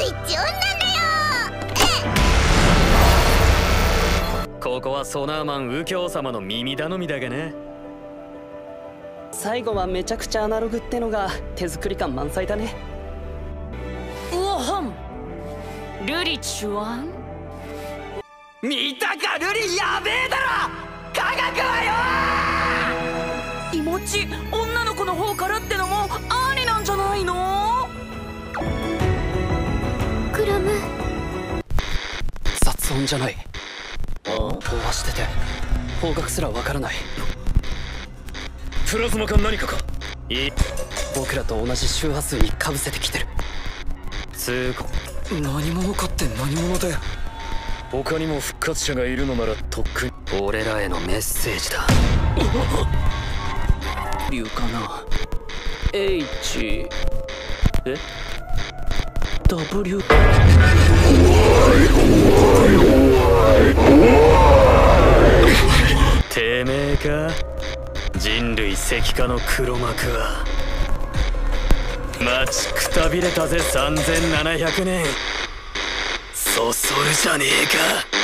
イッチオンなんだよ。 ここはソナーマン右京様の耳頼みだがね。 最後はめちゃくちゃアナログってのが手作り感満載だね。 うわはんルリチュワン見たかルリ、やべえだろ科学はよ。 いもち女の子の方からってのもありなんじゃないの？ クラム、 雑音じゃない。飽和してて方角すらわからない。 プラズマか何かか。いい、 僕らと同じ周波数にかぶせてきてる。 通行。 何者かって何者だよ。 他にも復活者がいるのならとっくに。俺らへのメッセージだ。 流かな。 H W てめえか、人類石化の黒幕は。待ちくたびれたぜ3700年。そそるじゃねえか。